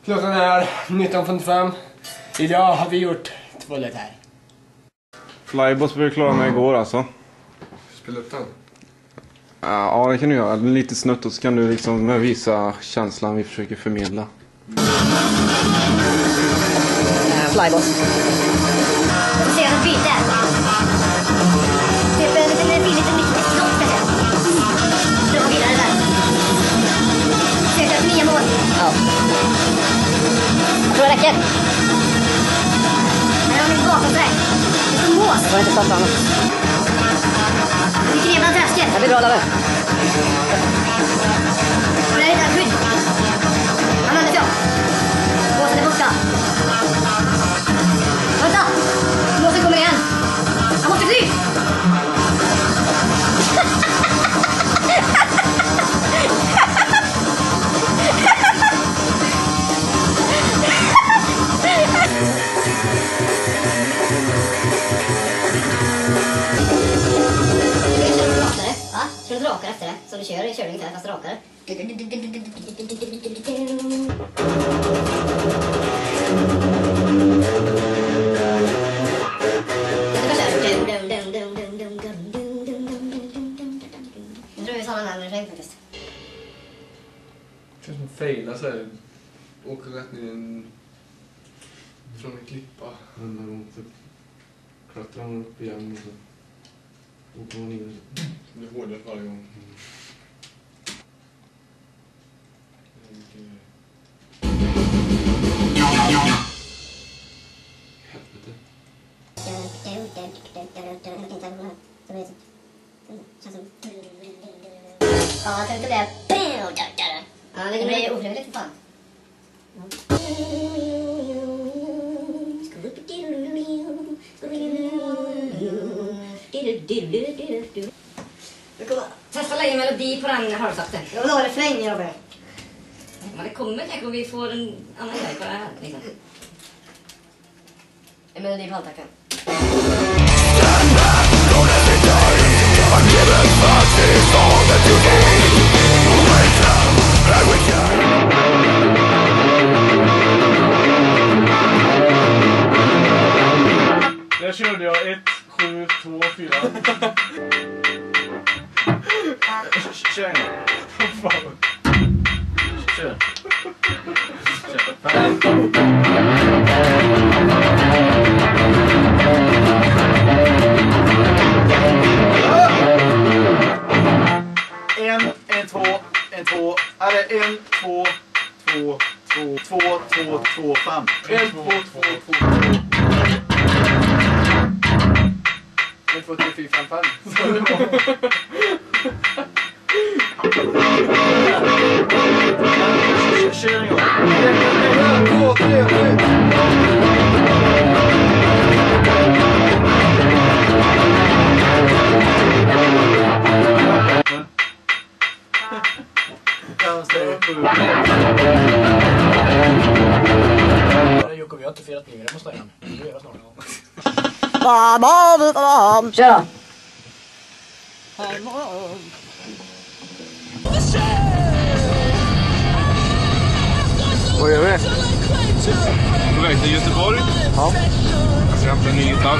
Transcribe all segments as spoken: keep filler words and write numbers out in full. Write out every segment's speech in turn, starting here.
Klockan är nitton femtiofem. Idag har vi gjort två lätt här. Flyboss blev klara med igår alltså. Spela upp den. Ja, det kan du göra. Lite snutt och så kan du liksom visa känslan vi försöker förmedla. Flyboss. Jag får se något byte. Typ en liten billig liten mycket knopp kanske. Så går vidare där. Söker efter nya mål. Ja. Jag tror det räcker. Här har vi bakom sig. Det är som mås. Jag får inte stoppa honom. Vi kryper bland träsket. Det blir bra där. Och det är lite skydd. Han vänder sig om. Måsen är borta. Vänta! Måsen kommer igen. Han måste fly! Ska du drakar efter det? Så du kör i körning så här fast rakare. Jag tror vi sa den här refräng faktiskt. Det känns som fejla så här. Åker rätt ner en... från en klippa. Men när hon typ klättrar hon upp igen och så åker hon in. Det är hårdare varje gång. Helvete. Ja, jag tänkte det. Ja, det blir ofrivilligt för fan. Du kommer testa lägga melodi på den halvsakten. Jag vill ha refräng i Robert. Men det kommer kanske om vi får en annan grej på det här. Liksom. En melodi på halvtakten. Där körde jag ett, sju, två, fyra. Kör en. Fan. Kör. Kör. En, en, två, en, två. Eller en, två, två, två, två, två, två, fem. En, två, två, två, två. En, två, tre, fyra, fem, fem. Kör en gång. En, två, tre, fyra. Jocke, vi har inte firat nyår, det måste jag igen. Det gör jag snart. Kör då! Vad gör vi? På väg till Göteborg. Ja. Jag ska hämta en ny gitarr.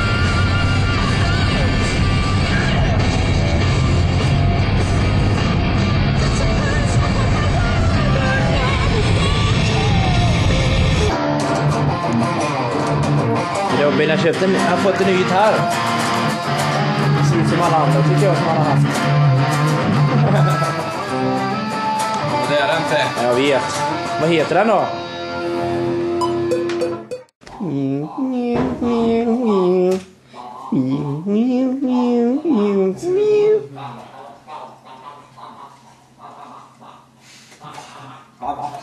Robin har köpt en, har fått en ny gitarr. Ser ut som alla andra tycker jag som han har haft. Det är den inte. Jag vet. Vad heter den då? Ja,